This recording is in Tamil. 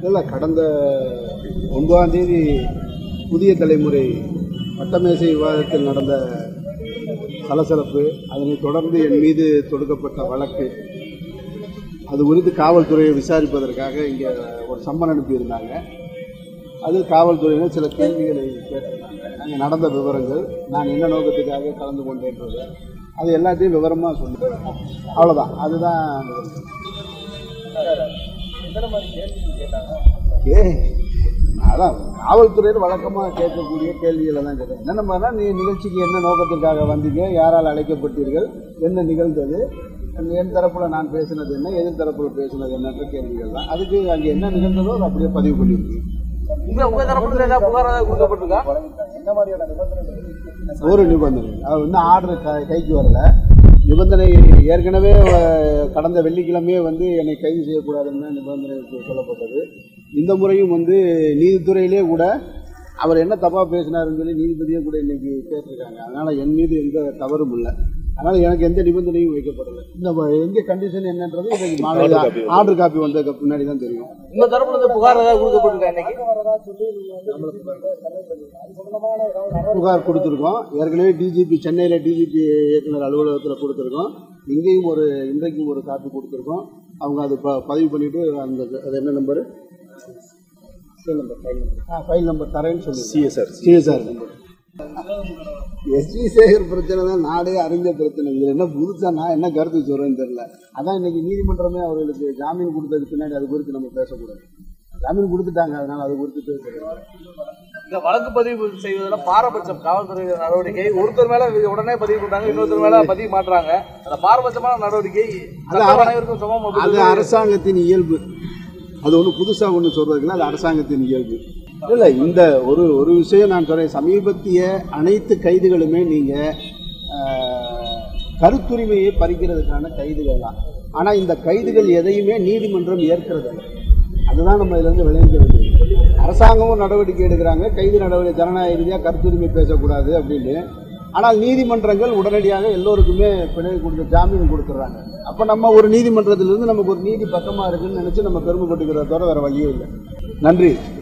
இல்லை, கடந்த 9ஆம் தேதி புதிய தலைமுறை வட்டமேசை விவாதத்தில் நடந்த சலசலப்பு, அதனைத் தொடர்ந்து என் மீது தொடுக்கப்பட்ட வழக்கு, அது குறித்து காவல்துறையை விசாரிப்பதற்காக இங்கே ஒரு சம்மன் அனுப்பியிருந்தாங்க. அது காவல்துறையினர் சில கேள்விகளை கேட்டிருந்தாங்க. அங்கே நடந்த விவரங்கள், நான் என்ன நோக்கத்துக்காக கலந்து கொண்டேன்றது, அது எல்லாத்தையும் விவரமாக சொல்லுவேன். அவ்வளோதான். அதுதான் அதான் காவல்துறையில் வழக்கமாக கேட்கக்கூடிய கேள்விகளை தான் கேட்டேன். என்னென்ன மாதிரினா, நீ நிகழ்ச்சிக்கு என்ன நோக்கத்திற்காக வந்தீங்க, யாரால் அழைக்கப்பட்டீர்கள், என்ன நிகழ்ந்தது, என் தரப்பில் நான் பேசினது என்ன, எதிர் தரப்பில் பேசினது என்னன்ற கேள்விகள் தான். அதுக்கு அங்கே என்ன நிகழ்ந்ததோ அதை அப்படியே பதிவு பண்ணியிருக்கு. ஒரு நிபந்தனை, அது இன்னும் ஆர்டர் கைக்கு வரல. நிபந்தனை ஏற்கனவே கடந்த வெள்ளிக்கிழமையே என்னை கைது செய்யக்கூடாதுன்னு நிபந்தனை சொல்லப்பட்டது. இந்த முறையும் நீதித்துறையிலே கூட அவர் என்ன தப்பாக பேசினாருன்னு சொல்லி நீதிபதியே கூட இன்னைக்கு கேட்டிருக்காங்க. அதனால் என் மீது எந்த தவறும் இல்லை. அதனால் எனக்கு எந்த நிபந்தனையும் வைக்கப்படலை. இந்த எங்கே கண்டிஷன் என்னன்றது இன்னைக்கு மாலை ஆர்டர் காப்பி வந்ததுக்கு பின்னாடி தான் தெரியும். இந்த தரப்புல புகார் ஏதாவது கொடுக்கப்பட்டிருக்கா? புகார் கொடுத்துருக்கோம். ஏற்கனவே டிஜிபி, சென்னையில் டிஜிபி இயக்குனர் அலுவலகத்தில் கொடுத்துருக்கோம். இங்கேயும் இன்றைக்கும் ஒரு காப்பி கொடுத்துருக்கோம். அவங்க அது பதிவு பண்ணிவிட்டு அது என்ன நம்பரு, ஃபைல் நம்பர் தரேன்னு சொல்லி சிஎஸ்ஆர் நம்பர். எஸ்வி சேகர் பிரச்சனை தான் நாடே அறிஞ்ச பிரச்சனை. இதில் என்ன புதுசாக நான் என்ன கருத்து சொல்கிறேன்னு தெரியல. அதான் இன்றைக்கி நீதிமன்றமே அவர்களுக்கு ஜாமீன் கொடுத்ததுக்கு பின்னாடி அது குறித்து நம்ம பேசக்கூடாது. ஜாமீன் கொடுத்துட்டாங்க, அதனால் அது குறித்து பேசக்கூடாது. இந்த வழக்கு பதிவு செய்வதில் பாரபட்சம் காவல்துறை நடவடிக்கை, ஒருத்தர் மேலே உடனே பதிவு பண்ணுறாங்க, இன்னொருத்தர் மேலே பதிவு மாட்டுறாங்க. அந்த பாரபட்சமான நடவடிக்கை அனைவருக்கும் சமம். அது அரசாங்கத்தின் இயல்பு. அது ஒன்றும் புதுசாக ஒன்று சொல்கிறதுக்குன்னா அது அரசாங்கத்தின் இயல்பு. இல்லை, இந்த ஒரு விஷயம் நான் சொல்கிறேன். சமீபத்திய அனைத்து கைதுகளுமே நீங்கள் கருத்துரிமையை பறிக்கிறதுக்கான கைதுகள் தான். ஆனால் இந்த கைதுகள் எதையுமே நீதிமன்றம் ஏற்கிறது இல்லை. அதுதான் நம்ம இதிலேருந்து விளைவிக்க வேண்டியது. அரசாங்கமும் நடவடிக்கை எடுக்கிறாங்க, கைது நடவடிக்கை ஜனநாயக ரீதியாக கருத்துரிமை பேசக்கூடாது அப்படின்னு. ஆனால் நீதிமன்றங்கள் உடனடியாக எல்லோருக்குமே பிணை கொடுத்து ஜாமீன் கொடுத்துட்றாங்க. அப்போ நம்ம ஒரு நீதிமன்றத்திலிருந்து நமக்கு ஒரு நீதி பக்கமாக இருக்குன்னு நினச்சி நம்ம பெருமைப்பட்டுக்கிறத தவிர வேறு வழியே இல்லை. நன்றி.